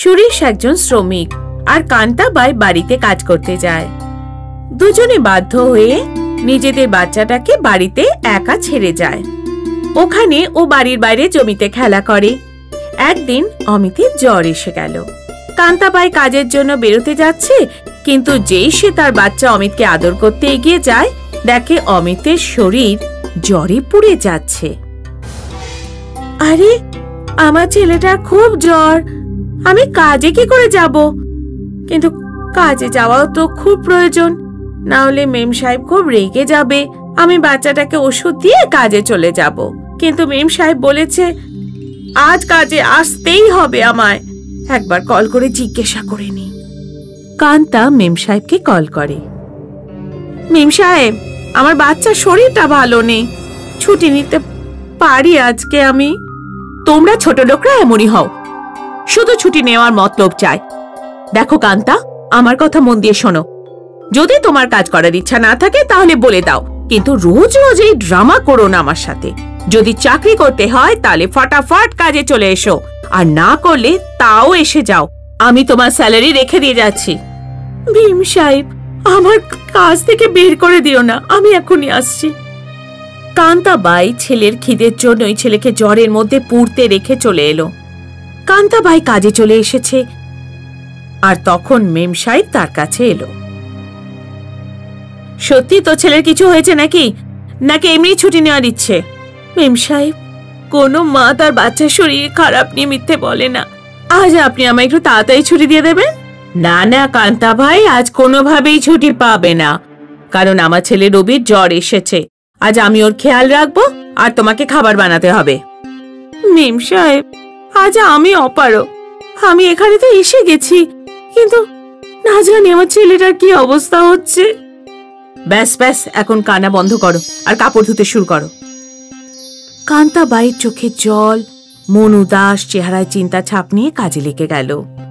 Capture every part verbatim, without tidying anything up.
সুরেশ একজন শ্রমিক আর কান্তাবাই বাড়িতে কাজ করতে যায়। দুজনে বাধ্য হয়ে নিজেদের বাচ্চাটাকে বাড়িতে একা ছেড়ে যায়। ওখানে ও বাড়ির বাইরে জমিতে খেলা করে। একদিন অমিতের জ্বর এসে গেল। কান্তাবাই কাজের জন্য বেরোতে যাচ্ছে, কিন্তু যেই সে তার বাচ্চা অমিতকে আদর করতে এগিয়ে যায়, দেখে অমিতের শরীর জ্বরে পুড়ে যাচ্ছে। আরে, আমার ছেলেটার খুব জ্বর, আমি কাজে কি করে যাব? কিন্তু কাজে যাওয়াও তো খুব প্রয়োজন, না হলে মেম সাহেব খুব রেগে যাবে। আমি বাচ্চাটাকে ওষুধ দিয়ে কাজে চলে যাব, কিন্তু মেম সাহেব বলেছে আজ কাজে আসতেই হবে আমায়। একবার কল করে জিজ্ঞাসা করে নি। কান্তা মেম সাহেবকে কল করে। মেম সাহেব, আমার বাচ্চার শরীরটা ভালো নেই, ছুটি নিতে পারি আজকে আমি? তোমরা ছোট লোকরা এমনই হও, শুধু ছুটি নেওয়ার মতলব চাই। দেখো কান্তা, আমার কথা মন দিয়ে শোনো। যদি তোমার কাজ করার ইচ্ছা না থাকে তাহলে বলে দাও, কিন্তু রোজ রোজ এই ড্রামা করো না আমার সাথে। যদি চাকরি করতে হয় তাহলে ফটাফট কাজে চলে এসো, আর না করলে তাও এসে যাও। আমি তোমার স্যালারি রেখে দিয়ে যাচ্ছি। ভীম সাহেব, আমার কাজ থেকে বের করে দিও না, আমি এখনই আসছি। কান্তাবাই ছেলের খিদের জন্যই ছেলেকে জ্বরের মধ্যে পুড়তে রেখে চলে এলো। কান্তাবাই কাজে চলে এসেছে, আর তখন মেম সাহেব তার কাছে এলো। সত্যি তো ছেলের কিছু হয়েছে নাকি, নাকি এমনি ছুটি নেওয়ার ইচ্ছে? মেম সাহেব, কোনো মা তার বাচ্চার শরীর খারাপ নিয়ে মিথ্যে বলে না। আজ আপনি আমায় একটু তাড়াতাড়ি ছুটি দিয়ে দেবেন? না না কান্তা ভাই, আজ কোনোভাবেই ছুটি পাবে না, কারণ আমার ছেলে রবির জ্বর এসেছে। আজ আমি ওর খেয়াল রাখবো, আর তোমাকে খাবার বানাতে হবে। মেম সাহেব, আজ আমি অপারগ, আমি এখানে তো এসে গেছি, কিন্তু না জানি আমার ছেলেটার কি অবস্থা হচ্ছে। ব্যাস ব্যাস, এখন কান্না বন্ধ করো আর কাপড় ধুতে শুরু করো। কান্তাবাইয়ের চোখে জল, মন উদাস, চেহারায় চিন্তা ছাপ নিয়ে কাজে লেগে গেল।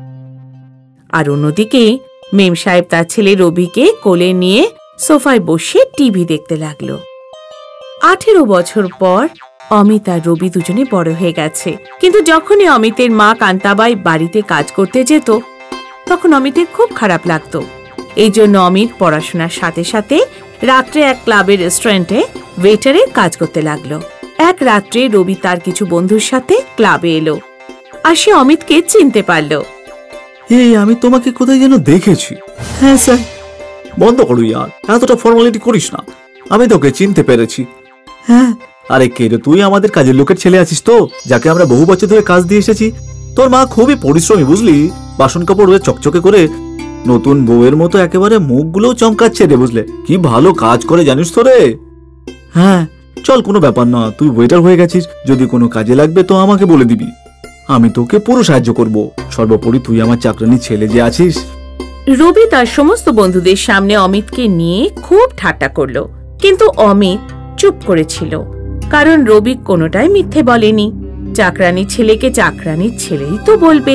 আর অন্যদিকে মেম সাহেব তার ছেলে রবিকে কোলে নিয়ে সোফায় বসে টিভি দেখতে লাগলো। আঠেরো বছর পর অমিত আর রবি দুজনে বড় হয়ে গেছে, কিন্তু যখনই অমিতের মা কান্তাবাই বাড়িতে কাজ করতে যেত, তখন অমিতের খুব খারাপ লাগতো। এই জন্য অমিত পড়াশোনার সাথে সাথে রাত্রে এক ক্লাবের রেস্টুরেন্টে ওয়েটারের কাজ করতে লাগলো। এক রাত্রে রবি তার কিছু বন্ধুর সাথে ক্লাবে এলো, আর সে অমিতকে চিনতে পারলো। এই, আমি তোমাকে কোথায় যেন দেখেছি। হ্যাঁ স্যার। বন্ধ করো ইয়ার, এতটা ফর্মালিটি করিস না, আমি তোকে চিনতে পেরেছি। হ্যাঁ, আরে কে রে তুই? আমাদের কাজের লোকের ছেলে আছিস তো, যাকে আমরা বহু বছর ধরে কাজ দিয়ে এসেছি। তোর মা খুবই পরিশ্রমী বুঝলি, বাসন কাপড় হয়ে চকচকে করে নতুন বউয়ের মতো একেবারে মুখগুলোও চমকাচ্ছে রে, বুঝলে? কি ভালো কাজ করে জানিস তো রে। হ্যাঁ চল, কোনো ব্যাপার না, তুই ওয়েটার হয়ে গেছিস, যদি কোনো কাজে লাগবে তো আমাকে বলে দিবি, আমি তোকে পুরো সাহায্য করব। সর্বোপরি তুই আমার চাকরানি ছেলে যে আছিস। রবি তার সমস্ত বন্ধুদের সামনে অমিতকে নিয়ে খুব ঠাট্টা করলো, কিন্তু অমিত চুপ করেছিল, কারণ রবি কোনোটাই মিথ্যে বলেনি। চাকরানি ছেলেকে চাকরানির ছেলেই তো বলবে।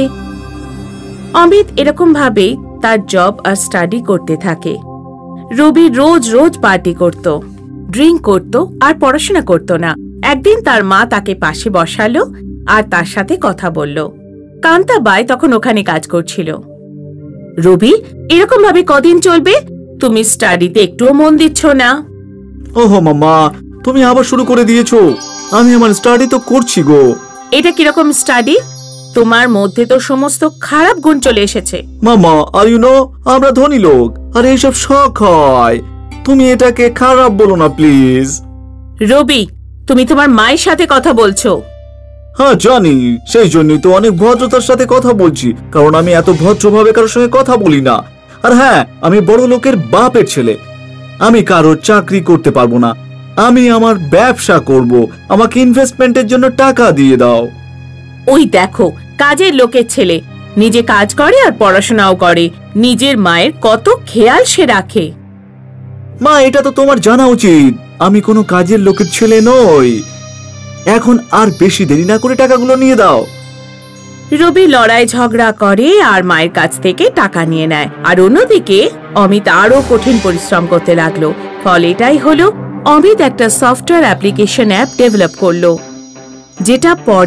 অমিত এরকম ভাবে তার জব আর স্টাডি করতে থাকে। রবি রোজ রোজ পার্টি করত, ড্রিঙ্ক করত আর পড়াশোনা করত না। একদিন তার মা তাকে পাশে বসালো আর তার সাথে কথা বলল। কান্তাবাই তখন ওখানে কাজ করছিল। রবি, এরকম ভাবে কদিন চলবে? তুমি স্টাডিতে একটুও মন দিচ্ছ না। ওহো মামা, তুমি আবার শুরু করে দিয়েছো। আমি আমার স্টাডি তো করছি গো। এটা কিরকম স্টাডি? তোমার মধ্যে তো সমস্ত খারাপ গুণ চলে এসেছে। মামা, আর ইউ নো, আমরা ধনী লোক, আর এইসব শখ হয়। তুমি এটাকে খারাপ বলো না প্লিজ। রবি, তুমি তোমার মায়ের সাথে কথা বলছো। হ্যাঁ জানি, সেই জন্যই তো অনেক ভদ্রতার সাথে কথা বলছি, কারণ আমি এত ভদ্রভাবে কারোর সঙ্গে কথা বলি না। আর হ্যাঁ, আমি বড় লোকের বাপের ছেলে, আমি কারোর চাকরি করতে পারবো না, আমি আমার ব্যবসা করব, আমাকে ইনভেস্টমেন্টের জন্য টাকা দিয়ে দাও। ওই দেখো, কাজের লোকের ছেলে, নিজে কাজ করে আর পড়াশোনাও করে, নিজের মায়ের কত খেয়াল সে রাখে। মা, এটা তো তোমার জানা উচিত, আমি কোনো কাজের লোকের ছেলে নই। এখন আর বেশি দেরি না করে টাকাগুলো নিয়ে দাও। রবি লড়াই ঝগড়া করে আর মায়ের কাছ থেকে টাকা নিয়ে নেয়, আর অন্যদিকে অমিত আরো কঠিন পরিশ্রম করতে লাগলো। ফল এটাই হলো, অমিত একটা সফটওয়্যার অ্যাপ্লিকেশন অ্যাপ ডেভেলপ করলো, যেটা পরে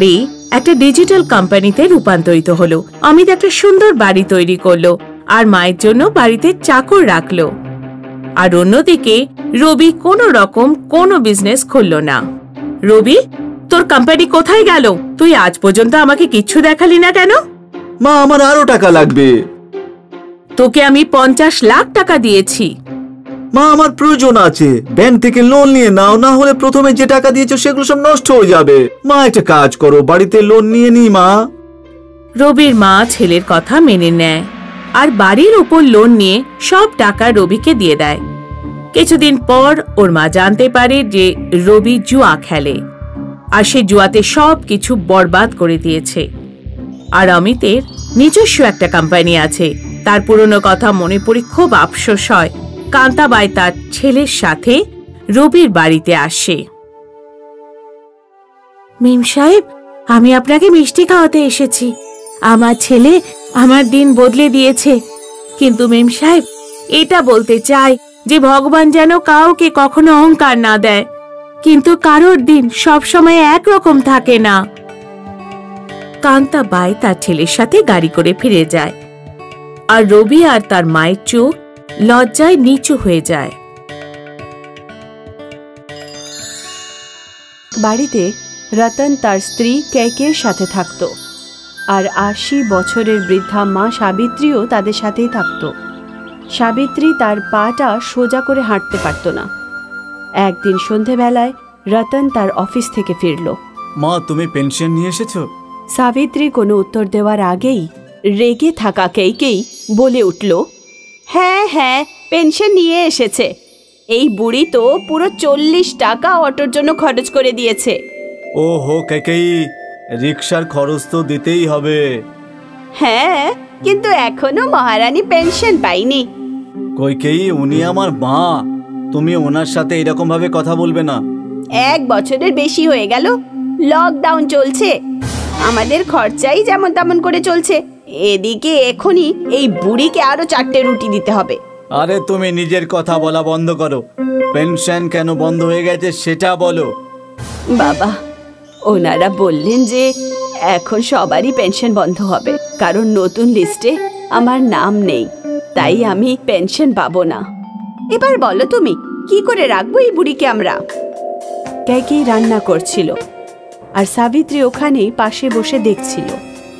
একটা ডিজিটাল কোম্পানিতে রূপান্তরিত হলো। অমিত একটা সুন্দর বাড়ি তৈরি করলো আর মায়ের জন্য বাড়িতে চাকর রাখলো। আর অন্যদিকে রবি কোনো রকম কোনো বিজনেস খুললো না। রবি, তোর কোম্পানি কোথায় গেল? তুই আজ পর্যন্ত আমাকে কিচ্ছু দেখালি না কেন? মা, আমার আরো টাকা লাগবে। তোকে আমি পঞ্চাশ লাখ টাকা দিয়েছি। মা, আমার প্রয়োজন আছে। ব্যাংক থেকে লোন নিয়ে নাও, না হলে প্রথমে যে টাকা দিয়েছো সেগুলো সব নষ্ট হয়ে যাবে। মা, একটা কাজ করো, বাড়িতে লোন নিয়ে নি। মা। রবির মা ছেলের কথা মেনে নেয় আর বাড়ির উপর লোন নিয়ে সব টাকা রবিকে দিয়ে দেয়। কিছুদিন পর ওর মা জানতে পারে যে রবি জুয়া খেলে আর সে জুয়াতে সব কিছু বরবাদ করে দিয়েছে। আর অমিতের নিজস্ব একটা কোম্পানি আছে। তার পুরনো কথা মনে পড়ে খুব আফসোস হয়। কান্তাবাই তার ছেলের সাথে রবির বাড়িতে আসে। মেম সাহেব, আমি আপনাকে মিষ্টি খাওয়াতে এসেছি। আমার ছেলে আমার দিন বদলে দিয়েছে। কিন্তু মেম সাহেব, এটা বলতে চাই যে ভগবান যেন কাউকে কখনো অহংকার না দেয়, কিন্তু কারোর দিন সব সময় একরকম থাকে না। কান্তাবাই তার ছেলের সাথে গাড়ি করে ফিরে যায় আর রবি আর তার মায়ের চোখ লজ্জায় নিচু হয়ে যায়। বাড়িতে রতন তার স্ত্রী কেকের সাথে থাকত আর আশি বছরের বৃদ্ধা মা সাবিত্রীও তাদের সাথেই থাকত। সাবিত্রী তার পাটা সোজা করে হাঁটতে পারত না। একদিন সন্ধেবেলায় রতন তার অফিস থেকে ফিরল। মা, তুমি পেনশন নিয়ে এসেছো? সাবিত্রী কোনো উত্তর দেওয়ার আগেই রেগে থাকা কেকেই বলে উঠল, হ্যাঁ হ্যাঁ, পেনশন নিয়ে এসেছে। এই বুড়ি তো পুরো চল্লিশ টাকা অটোর জন্য খরচ করে দিয়েছে। ও হো কেকেই, রিক্সার খরচ তো দিতেই হবে। হ্যাঁ, কিন্তু এখনো মহারানী পেনশন পাইনি। কইকেই, উনি আমার মা, তুমি ওনার সাথে এরকম ভাবে কথা বলবে না। এক বছরের বেশি হয়ে গেল, লকডাউন চলছে, আমাদের খরচাই যেমন তেমন করে চলছে। এদিকে এখনই এই বুড়িকে আরো চারটে রুটি দিতে হবে। আরে তুমি নিজের কথা বলা বন্ধ করো। পেনশন কেন বন্ধ হয়ে গেছে সেটা বলো। বাবা, ওনারা বললেন যে এখন সবারই পেনশন বন্ধ হবে, কারণ নতুন লিস্টে আমার নাম নেই, তাই আমি পেনশন পাবো না। এবার বলো তুমি, কি করে রাখবো এই বুড়িকে আমরা? কেকেই রান্না করছিল আর সাবিত্রী ওখানেই পাশে বসে দেখছিল।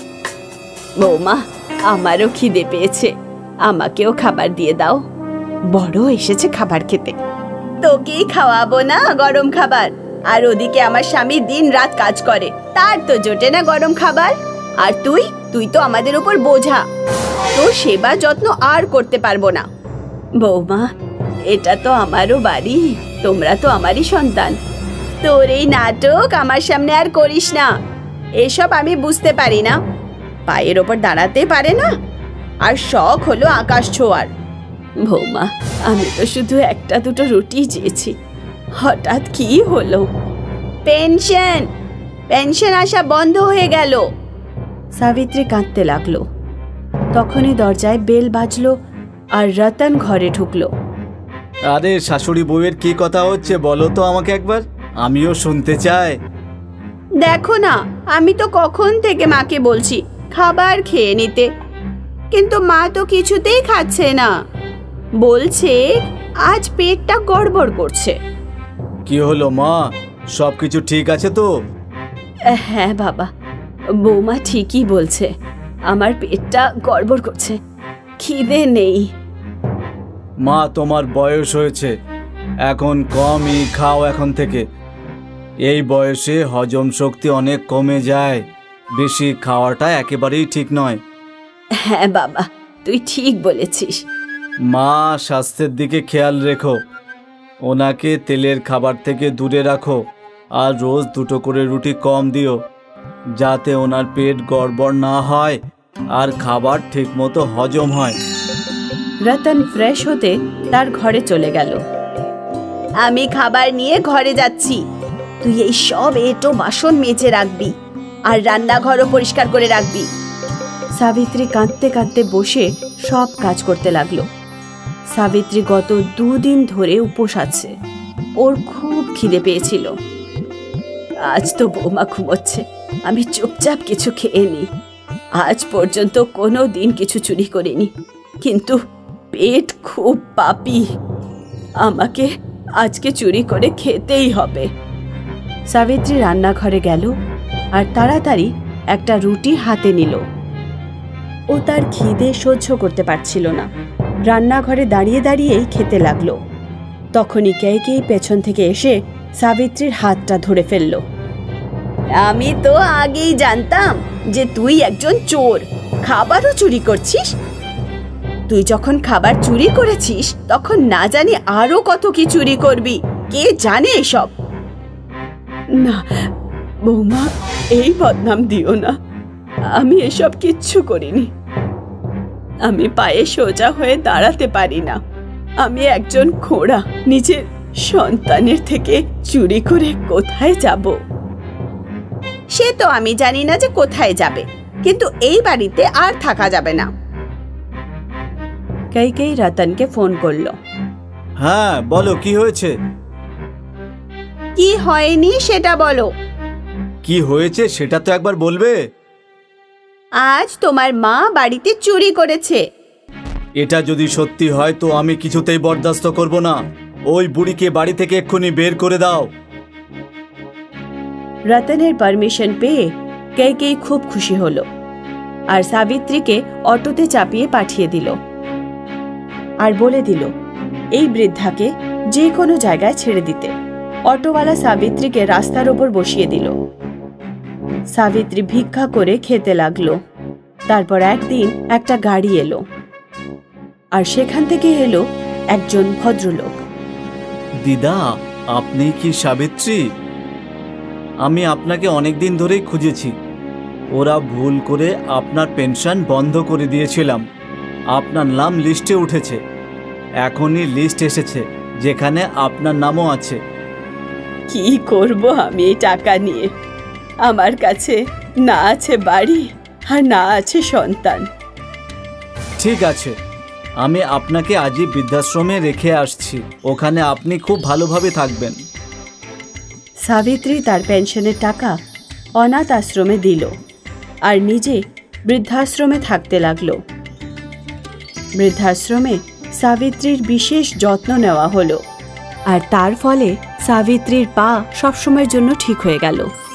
বৌমা, আমারও খিদে পেয়েছে, আমাকেও খাবার দিয়ে দাও। বড় এসেছে খাবার খেতে, তোকেই খাওয়াবো না গরম খাবার? আর ওদিকে আমার স্বামী দিন রাত কাজ করে, তার তো জোটে না গরম খাবার। আর তুই তুই তো আমাদের উপর বোঝা, তোর সেবা যত্ন আর করতে পারবো না। বৌমা, এটা তো আমারও বাড়ি, তোমরা তো আমারই সন্তান। তোর এই নাটক আমার সামনে আর করিস না। এসব আমি বুঝতে পারি না। পায়ের ওপর দাঁড়াতে পারে না, আর শখ হলো আকাশ ছোঁয়ার। বৌমা, আমি তো শুধু একটা দুটো রুটি চেয়েছি, হঠাৎ কি হলো? পেনশন পেনশন আসা বন্ধ হয়ে গেল। সাবিত্রী কাঁদতে লাগলো। তখনই দরজায় বেল বাজলো আর রতন ঘরে ঢুকলো। আরে শাশুড়ি বউয়ের কি কথা হচ্ছে বলো তো আমাকে একবার, আমিও শুনতে চাই। দেখো না, আমি তো কখন থেকে মাকে বলছি খাবার খেয়ে নিতে, কিন্তু মা তো কিছুতেই খাচ্ছে না। বলছে আজ পেটটা গড়বড় করছে। কি হলো মা, সবকিছু ঠিক আছে তো? হ্যাঁ বাবা, বৌমা ঠিকই বলছে, আমার পেটটা গড়বড় করছে, খিদে নেই। মা, তোমার বয়স হয়েছে, এখন কমই খাও এখন থেকে। এই বয়সে হজম শক্তি অনেক কমে যায়, বেশি খাওয়াটা একেবারেই ঠিক নয়। হ্যাঁ বাবা, তুই ঠিক বলেছিস। মা, স্বাস্থ্যের দিকে খেয়াল রেখো, ওনাকে তেলের খাবার থেকে দূরে রাখো, আর রোজ দুটো করে রুটি কম দিও, যাতে ওনার পেট গড়বড় না হয় আর খাবার ঠিকমতো হজম হয়। রতন ফ্রেশ হতে তার ঘরে চলে গেল। আমি খাবার নিয়ে ঘরে যাচ্ছি, তুই এই সব এঁটো বাসন মেজে রাখবি আর রান্নাঘরও পরিষ্কার করে রাখবি। সাবিত্রী কাঁদতে কাঁদতে বসে সব কাজ করতে লাগলো। সাবিত্রী গত দুদিন ধরে উপোস আছে, ওর খুব খিদে পেয়েছিল। আজ তো বৌমা ঘুমোচ্ছে, আমি চুপচাপ কিছু খেয়ে নি। আজ পর্যন্ত কোনো দিন কিছু চুরি করিনি, কিন্তু পেট খুব পাপি, আমাকে আজকে চুরি করে খেতেই হবে। সাবিত্রী রান্নাঘরে গেল আর তাড়াতাড়ি একটা রুটি হাতে নিল। ও তার খিদে সহ্য করতে পারছিল না, রান্নাঘরে দাঁড়িয়ে দাঁড়িয়েই খেতে লাগলো। তখনই কেকেই পেছন থেকে এসে সাবিত্রীর হাতটা ধরে ফেলল। আমি তো আগেই জানতাম যে তুই একজন চোর, খাবারও চুরি করছিস। তুই যখন খাবার চুরি করেছিস তখন না জানি আরো কত কি চুরি করবি, কে জানে এসব। না বৌমা, এই বদনাম দিও না, আমি এসব কিচ্ছু করিনি। আমি পায়ে সোজা হয়ে দাঁড়াতে পারি না, আমি একজন খোঁড়া, নিজের সন্তানের থেকে চুরি করে কোথায় যাব? সে তো আমি জানি না যে কোথায় যাবে, কিন্তু এই বাড়িতে আর থাকা যাবে না। কেকেই রতনকে ফোন করলো। হ্যাঁ বলো, কি হয়েছে? কি হয়নি সেটা বলো। কি হয়েছে সেটা তো একবার বলবে। আজ তোমার মা বাড়িতে চুরি করেছে। এটা যদি সত্যি হয় তো আমি কিছুতেই বরদাস্ত করব না। ওই বুড়িকে বাড়ি থেকে এক্ষুনি বের করে দাও। রতনের পারমিশন পেয়ে কেকেই খুব খুশি হলো আর সাবিত্রীকে অটোতে চাপিয়ে পাঠিয়ে দিল আর বলে দিল এই বৃদ্ধাকে যে কোনো জায়গায় ছেড়ে দিতে। অটোওয়ালা সাবিত্রীকে রাস্তার ওপর বসিয়ে দিল। সাবিত্রী ভিক্ষা করে খেতে লাগলো। তারপর একদিন একটা গাড়ি এলো আর সেখান থেকে এলো একজন ভদ্রলোক। দিদা, আপনি কি সাবিত্রী? আমি আপনাকে অনেকদিন ধরেই খুঁজেছি। ওরা ভুল করে আপনার পেনশন বন্ধ করে দিয়েছিলাম। আপনার নাম লিস্টে উঠেছে। এখনই লিস্ট এসেছে যেখানে আপনার নামও আছে। কি করব আমি এই টাকা নিয়ে? আমার কাছে না আছে বাড়ি আর না আছে সন্তান। ঠিক আছে, আমি আপনাকে আজই বৃদ্ধাশ্রমে রেখে আসছি। ওখানে আপনি খুব ভালোভাবে থাকবেন। সাবিত্রী তার পেনশনের টাকা অনাথ আশ্রমে দিল আর নিজে বৃদ্ধাশ্রমে থাকতে লাগলো। বৃদ্ধাশ্রমে সাবিত্রীর বিশেষ যত্ন নেওয়া হলো আর তার ফলে সাবিত্রীর পা সবসময়ের জন্য ঠিক হয়ে গেল।